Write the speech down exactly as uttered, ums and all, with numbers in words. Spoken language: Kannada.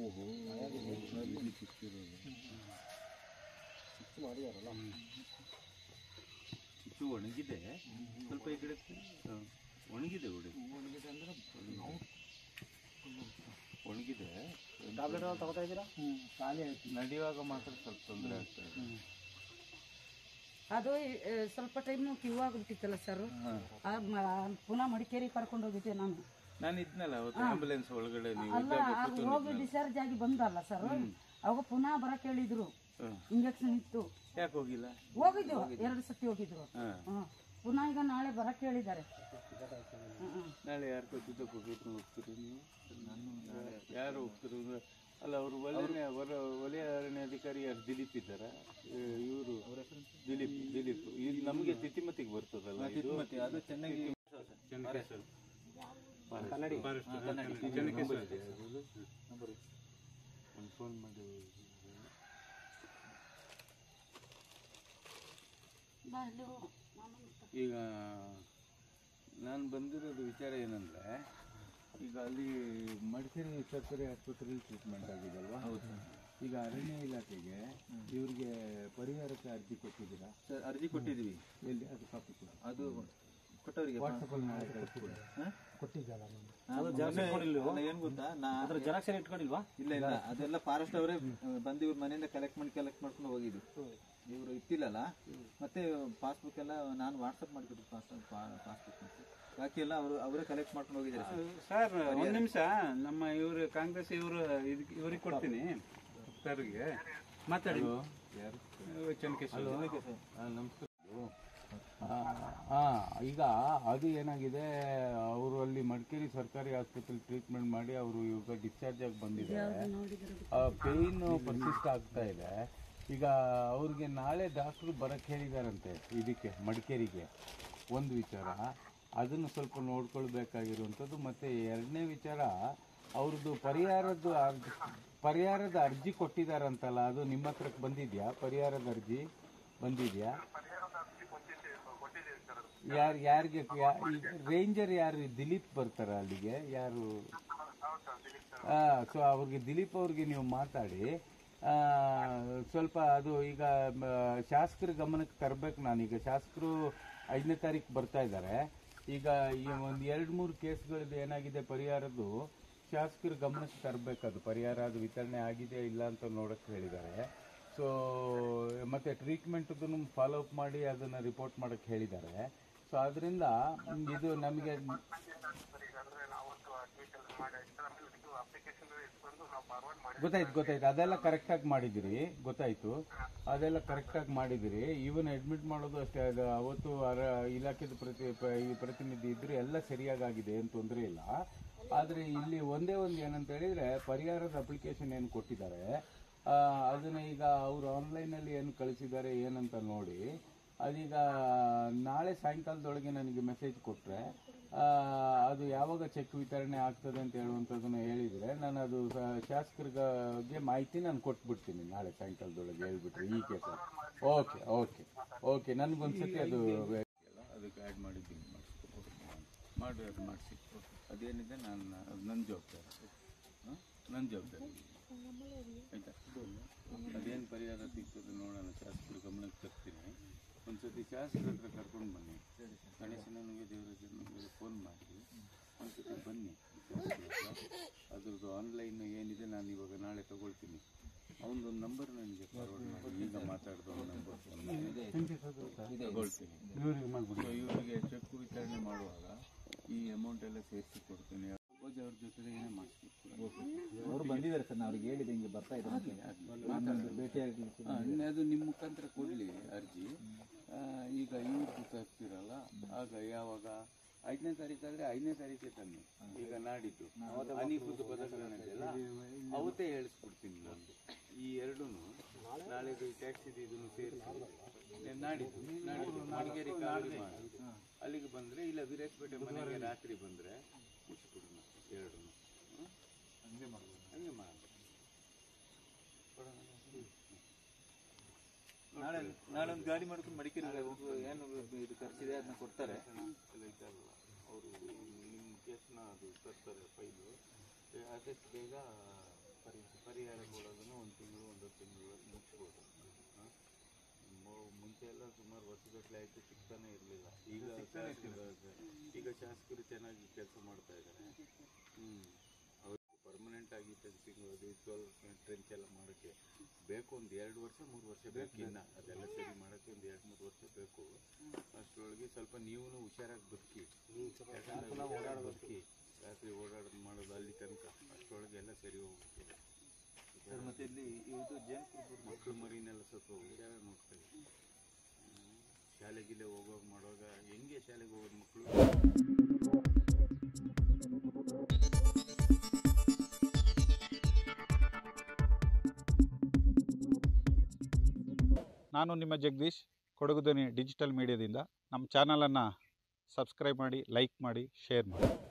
ಮಾಡಿದಾರಲ್ಲ ಚಿಚ್ಚು ಒಣಗಿದೆ ಸ್ವಲ್ಪ ಈ ಕಡೆ ಒಣಗಿದೆ ಹುಡುಗಿ ಒಣಗಿದೆ ಅಂದರೆ ಒಣಗಿದೆ ಟ್ಯಾಬ್ಲೆಟ್ ಎಲ್ಲ ತಗೋತಾ ಇದ್ದೀರಾ? ಹ್ಞೂ ಖಾಲಿ ಆಯ್ತು. ನಡೆಯುವಾಗ ಮಾತ್ರ ಸ್ವಲ್ಪ ತೊಂದರೆ ಆಗ್ತದೆ. ಅದು ಸ್ವಲ್ಪ ಟೈಮ್ ಕ್ಯೂ ಆಗಿಬಿಟ್ಟಿತ್ತಲ್ಲ ಸರ್, ಪುನಃ ಮಡಿಕೇರಿ ಕರ್ಕೊಂಡು ಹೋಗಿದ್ದೆ ನಾನು. ನಾನು ಇದ್ನಲ್ಲ ಅವತ್ತು ಆಂಬುಲೆನ್ಸ್ ಒಳಗಡೆ. ಅಲ್ಲ ಹೋಗಿ ಡಿಸ್ಚಾರ್ಜ್ ಆಗಿ ಬಂದಲ್ಲ ಸರ್, ಅವಾಗ ಪುನಃ ಬರಕ್ ಹೇಳಿದ್ರು, ಇಂಜೆಕ್ಷನ್ ಇತ್ತು. ಯಾಕೆ ಹೋಗಿಲ್ಲ? ಹೋಗಿದ್ವು, ಎರಡು ಸತಿ ಹೋಗಿದ್ರು. ಪುನಃ ಈಗ ನಾಳೆ ಬರಕ್ ಹೇಳಿದ್ದಾರೆ. ನಾಳೆ ಯಾರು ಕೊಟ್ಟಿದ್ದಕ್ಕೆ ಹೋಗ್ಬೇಕು ಹೋಗ್ತೀರಿ ನೀವು? ಯಾರು ಹೋಗ್ತೀರಿ? ಅಲ್ಲ ಅವರು ವಲಯ ವಲಯ ಅರಣ್ಯಾಧಿಕಾರಿ ಯಾರು ದಿಲೀಪ್ ಇದ್ದಾರ? ಇವರು ದಿಲೀಪ್ ದಿಲೀಪ್ ಇಲ್ಲಿ ನಮಗೆ ತಿತಿಮತಿಗೆ ಬರ್ತದಲ್ಲ ಇದು, ಅದು ಚೆನ್ನಾಗಿ ಫೋನ್ ಮಾಡಿ. ಈಗ ನಾನು ಬಂದಿರೋದು ವಿಚಾರ ಏನಂದರೆ, ಈಗ ಅಲ್ಲಿ ಮಡಿಕೇರಿ ಸರ್ಕಾರಿ ಆಸ್ಪತ್ರೆಯಲ್ಲಿ ಟ್ರೀಟ್ಮೆಂಟ್ ಆಗಿದೆಲ್ವಾ? ಹೌದು. ಈಗ ಅರಣ್ಯ ಇಲಾಖೆಗೆ ಇವ್ರಿಗೆ ಪರಿಹಾರಕ್ಕೆ ಅರ್ಜಿ ಕೊಟ್ಟಿದ್ದೀರಾ? ಸರ್ ಅರ್ಜಿ ಕೊಟ್ಟಿದ್ದೀವಿ. ಎಲ್ಲಿ ಅದು ಕಾಪಿ ಕೂಡ? ಅದು ಕೊಟ್ಟವರಿಗೆ ವಾಟ್ಸಪ್ಪಲ್ಲಿ ನಾಳೆ ಕೊಟ್ಟಿದ್ದಲ್ಲ ಏನು ಗೊತ್ತಾ, ನಾ ಅದ್ರ ಜೆರಾಕ್ಸ್ ಎಲ್ಲ ಇಟ್ಕೊಂಡಿಲ್ವಾ? ಇಲ್ಲ ಇಲ್ಲ, ಅದೆಲ್ಲ ಫಾರೆಸ್ಟ್ ಅವರೇ ಬಂದು ಇವ್ರ ಮನೆಯಿಂದ ಕಲೆಕ್ಟ್ ಮಾಡಿ ಕಲೆಕ್ಟ್ ಮಾಡ್ಕೊಂಡು ಹೋಗಿದ್ದು. ಇವರು ಇತ್ತಿಲ್ಲಲ್ಲ, ಮತ್ತೆ ಪಾಸ್ಬುಕ್ ಎಲ್ಲ ನಾನು ವಾಟ್ಸಪ್ ಮಾಡಿಕೊಟ್ಟು ಪಾಸ್ಬುಕ್ ಬಾಕಿ ಎಲ್ಲ ಅವರು ಅವರೇ ಕಲೆಕ್ಟ್ ಮಾಡ್ಕೊಂಡು ಹೋಗಿದ್ದಾರೆ. ಸರ್ ಒಂದು ನಿಮಿಷ, ನಮ್ಮ ಇವರು ಕಾಂಗ್ರೆಸ್ ಇವರು ಇದಕ್ಕೆ ಇವ್ರಿಗೆ ಕೊಡ್ತೀನಿ, ಸರ್ಗೆ ಮಾತಾಡಿ. ಯಾರು? ಚನ್ನಕೇಶ್ವರ. ನಮಸ್ಕಾರ. ಹಾಂ, ಈಗ ಅದು ಏನಾಗಿದೆ, ಅವರು ಅಲ್ಲಿ ಮಡಿಕೇರಿ ಸರ್ಕಾರಿ ಆಸ್ಪತ್ರೆಯಲ್ಲಿ ಟ್ರೀಟ್ಮೆಂಟ್ ಮಾಡಿ ಅವರು ಇವಾಗ ಡಿಸ್ಚಾರ್ಜ್ ಆಗಿ ಬಂದಿದ್ದಾರೆ. ಪೇಯ್ನ್ ಪರ್ಸಿಸ್ಟ್ ಆಗ್ತಾ ಇದೆ. ಈಗ ಅವ್ರಿಗೆ ನಾಳೆ ಡಾಕ್ಟ್ರು ಬರಕ್ಕೆ ಹೇಳಿದಾರಂತೆ ಇದಕ್ಕೆ ಮಡಿಕೇರಿಗೆ. ಒಂದು ವಿಚಾರ ಅದನ್ನು ಸ್ವಲ್ಪ ನೋಡ್ಕೊಳ್ಬೇಕಾಗಿರುವಂಥದ್ದು. ಮತ್ತು ಎರಡನೇ ವಿಚಾರ, ಅವ್ರದ್ದು ಪರಿಹಾರದ್ದು ಅರ್ಜಿ ಪರಿಹಾರದ ಅರ್ಜಿ ಕೊಟ್ಟಿದ್ದಾರಂತಲ್ಲ, ಅದು ನಿಮ್ಮ ಹತ್ರಕ್ಕೆ ಬಂದಿದೆಯಾ? ಪರಿಹಾರದ ಅರ್ಜಿ ಬಂದಿದೆಯಾ? ಯಾರು ಯಾರಿಗೆ? ರೇಂಜರ್ ಯಾರು? ದಿಲೀಪ್ ಬರ್ತಾರ ಅಲ್ಲಿಗೆ? ಯಾರು? ಸೊ ಅವ್ರಿಗೆ ದಿಲೀಪ್ ಅವ್ರಿಗೆ ನೀವು ಮಾತಾಡಿ ಸ್ವಲ್ಪ ಅದು ಈಗ ಶಾಸಕರ ಗಮನಕ್ಕೆ ತರಬೇಕು. ನಾನೀಗ ಶಾಸಕರು ಐದನೇ ತಾರೀಕು ಬರ್ತಾ ಇದ್ದಾರೆ. ಈಗ ಈ ಒಂದು ಎರಡು ಮೂರು ಕೇಸ್ಗಳದ್ದು ಏನಾಗಿದೆ ಪರಿಹಾರದ್ದು ಶಾಸಕರ ಗಮನಕ್ಕೆ ತರಬೇಕು. ಅದು ಪರಿಹಾರ ಅದು ವಿತರಣೆ ಆಗಿದೆ ಇಲ್ಲ ಅಂತ ನೋಡಕ್ಕೆ ಹೇಳಿದ್ದಾರೆ. ಸೊ ಮತ್ತೆ ಟ್ರೀಟ್ಮೆಂಟ್ದನ್ನು ಫಾಲೋ ಅಪ್ ಮಾಡಿ ಅದನ್ನು ರಿಪೋರ್ಟ್ ಮಾಡಕ್ಕೆ ಹೇಳಿದ್ದಾರೆ. ಸೊ ಅದರಿಂದ ಇದು ನಮಗೆ ಗೊತ್ತಾಯ್ತು ಗೊತ್ತಾಯ್ತು ಅದೆಲ್ಲ ಕರೆಕ್ಟಾಗಿ ಮಾಡಿದಿರಿ, ಗೊತ್ತಾಯ್ತು, ಅದೆಲ್ಲ ಕರೆಕ್ಟಾಗಿ ಮಾಡಿದಿರಿ. ಈವನ್ ಅಡ್ಮಿಟ್ ಮಾಡೋದು ಅಷ್ಟೇ. ಅದು ಅವತ್ತು ಇಲಾಖೆದ ಪ್ರತಿ ಪ್ರತಿನಿಧಿ ಇದ್ರು, ಎಲ್ಲ ಸರಿಯಾಗಿದೆ, ಏನು ತೊಂದರೆ ಇಲ್ಲ. ಆದರೆ ಇಲ್ಲಿ ಒಂದೇ ಒಂದು ಏನಂತ ಹೇಳಿದ್ರೆ, ಪರಿಹಾರದ ಅಪ್ಲಿಕೇಶನ್ ಏನು ಕೊಟ್ಟಿದ್ದಾರೆ ಅದನ್ನ ಈಗ ಅವರು ಆನ್ಲೈನಲ್ಲಿ ಏನು ಕಳಿಸಿದ್ದಾರೆ ಏನಂತ ನೋಡಿ, ಅದೀಗ ನಾಳೆ ಸಾಯಂಕಾಲದೊಳಗೆ ನನಗೆ ಮೆಸೇಜ್ ಕೊಟ್ಟರೆ ಅದು ಯಾವಾಗ ಚೆಕ್ ವಿತರಣೆ ಆಗ್ತದೆ ಅಂತ ಹೇಳುವಂಥದ್ದನ್ನ ಹೇಳಿದರೆ, ನಾನು ಅದು ಶಾಸಕರಿಗೆ ಮಾಹಿತಿ ನಾನು ಕೊಟ್ಬಿಡ್ತೀನಿ ನಾಳೆ ಸಾಯಂಕಾಲದೊಳಗೆ ಹೇಳ್ಬಿಟ್ರೆ ಈ ಕೇಸ. ಓಕೆ ಓಕೆ ಓಕೆ ನನಗೊಂದ್ಸತಿ ಅದು ಅದಕ್ಕೆ ಆ್ಯಡ್ ಮಾಡಿದ್ದೀನಿ, ಮಾಡಿ ಅದು ಮಾಡಿಸಿ. ಅದೇನಿದೆ ನಾನು ಅದು ನನ್ನ ಜವಾಬ್ದಾರಿ, ಹಾಂ ನನ್ನ ಜವಾಬ್ದಾರಿ ಆಯಿತಾ. ಅದೇನು ಪರಿಹಾರ ಸಿಗ್ತದೆ ನೋಡೋಣ, ಶಾಸಕರ ಗಮನಕ್ಕೆ ತರ್ತೀನಿ. ಒಂದ್ಸತಿ ಶಾಸಕರ ಹತ್ರ ಕರ್ಕೊಂಡು ಬನ್ನಿ, ಗಣೇಶನಿಗೆ ದೇವರಾಜನಿಗೆ ಫೋನ್ ಮಾಡಿ ಒಂದ್ಸತಿ ಬನ್ನಿ ಶಾಸಕರ ಹತ್ರ. ಅದ್ರದ್ದು ಆನ್ಲೈನ್ ಏನಿದೆ ನಾನು ಇವಾಗ ನಾಳೆ ತಗೊಳ್ತೀನಿ. ಅವನದೊಂದು ನಂಬರ್ ನನಗೆ ಫಾರ್ವರ್ಡ್ ಮಾಡಿ, ಈಗ ಮಾತಾಡಿದ ನಂಬರ್ ತಗೊಳ್ತೀನಿ. ಇವರಿಗೆ ಚೆಕ್ ವಿತರಣೆ ಮಾಡುವಾಗ ಈ ಅಮೌಂಟ್ ಎಲ್ಲ ಸೇರಿಸಿ ಕೊಡ್ತೀನಿ. ಅವ್ರ ಜೊತೆ ಏನೇ ಮಾಡಿಸ್ಬೇಕು. ಅವರು ಬಂದಿದ್ದಾರೆ ಸರ್, ಅವ್ರಿಗೆ ಹೇಳಿದೆ ಹಿಂಗೆ ಬರ್ತಾ ಇದ್ದಾರೆ ಭೇಟಿಯಾಗಿ. ಅದು ನಿಮ್ಮ ಮುಖಾಂತರ ಕೊಡಲಿ ಅರ್ಜಿ. ಈಗ ಇವ್ರು ತರ್ತಿರಲ್ಲ, ಆಗ ಯಾವಾಗ ಐದನೇ ತಾರೀಕಾದ್ರೆ ಐದನೇ ತಾರೀಕೆ ತನ್ನಿ. ಈಗ ನಾಡಿದ್ದು ಅನಿಫುದ್ದು ಬದಲಾವಣೆಲ್ಲ ಅವತ್ತೇ ಹೇಳಿಸ್ಬಿಡ್ತೀನಿ ನಾನು. ಈ ಎರಡೂ ನಾಳೆದು ಟ್ಯಾಕ್ಸಿದು ಇದನ್ನು ಸೇರಿಸಿ ನಾಡಿದ್ದು ನಾಡಿದ್ದು ಮಡಿಕೇರಿ ಕಾವಲಿ ಮಾಡಿ ಅಲ್ಲಿಗೆ ಬಂದರೆ, ಇಲ್ಲ ವೀರೇಶ್ಪೇಟೆ ಮನೆಗೆ ರಾತ್ರಿ ಬಂದರೆ ಮುಗಿಸ್ಬಿಡೋಣ ಎರಡೂ. ಹಂಗೆ ಮಾಡ್ಬೋದು, ಹಂಗೆ ಮಾಡೋದು. ನಾಳೆ ನಾಳೆ ಒಂದು ಗಾಡಿ ಮಾಡ್ಕೊಂಡು ಮಡಿಕೇರಿ ಏನು ಇದು ಖರ್ಚಿದೆ ಅದನ್ನ ಕೊಡ್ತಾರೆ. ಅವರು ನಿಮ್ಮ ಕೇಸ್ನ ಅದು ತರ್ತಾರೆ ಫೈಲು, ಆದಷ್ಟು ಬೇಗ ಪರಿಹಾರ ಕೊಡೋದನ್ನು ಒಂದು ತಿಂಗಳು ಒಂದು ತಿಂಗಳು ಮುಗಿಸ್ಬೋದು. ಮುಂಚೆ ಎಲ್ಲ ಸುಮಾರು ವರ್ಷಗಟ್ಟಲೆ ಆಯಿತು ಸಿಗ್ತಾನೆ ಇರಲಿಲ್ಲ. ಈಗ ಈಗ ಶಾಸಕರು ಚೆನ್ನಾಗಿ ಕೆಲಸ ಮಾಡ್ತಾ ಇದ್ದಾರೆ. ಹ್ಞೂ ಅವ್ರು ಪರ್ಮನೆಂಟ್ ಆಗಿ ಫೆನ್ಸಿಂಗ್ ಅದು ಟ್ರೆಂಚ್ ಎಲ್ಲ ಮಾಡೋಕ್ಕೆ ಬೇಕು ಒಂದು ಎರಡು ವರ್ಷ ಮೂರು ವರ್ಷ ಬೇಕು. ಇನ್ನು ಅದೆಲ್ಲ ಸರಿ ಮಾಡೋಕ್ಕೆ ಒಂದು ಎರಡು ಮೂರು ವರ್ಷ ಬೇಕು. ಅಷ್ಟರೊಳಗೆ ಸ್ವಲ್ಪ ನೀವು ಹುಷಾರಾಗಿ ಬದುಕಿ, ಯಾಕಂದ್ರೆ ಓಡಾಡೋ ಬದುಕಿ ರಾತ್ರಿ ಓಡಾಡೋದು ಮಾಡೋದು ಅಲ್ಲಿ ತನಕ ಅಷ್ಟರೊಳಗೆ ಎಲ್ಲ ಸರಿ ಹೋಗ್ಬಿಡ್ತದೆ. ಮತ್ತೆ ಇಲ್ಲಿ ಇದು ಜೇನು ಮಕ್ಕಳು ಮರಿನೆಲ್ಲ ಸ್ವಲ್ಪ ಹುಷಾರಾಗಿ ನೋಡ್ತಾರೆ. ಶಾಲೆಗಿಲ್ಲೇ ಹೋಗೋವಾಗ ಮಾಡುವಾಗ ಹೆಂಗೆ ಶಾಲೆಗೆ ಹೋಗೋದು ಮಕ್ಕಳು? ನಾನು ನಿಮ್ಮ ಜಗದೀಶ್, ಕೊಡಗು ಧ್ವನಿ ಡಿಜಿಟಲ್ ಮೀಡಿಯಾದಿಂದ. ನಮ್ಮ ಚಾನಲನ್ನು ಸಬ್ಸ್ಕ್ರೈಬ್ ಮಾಡಿ, ಲೈಕ್ ಮಾಡಿ, ಶೇರ್ ಮಾಡಿ.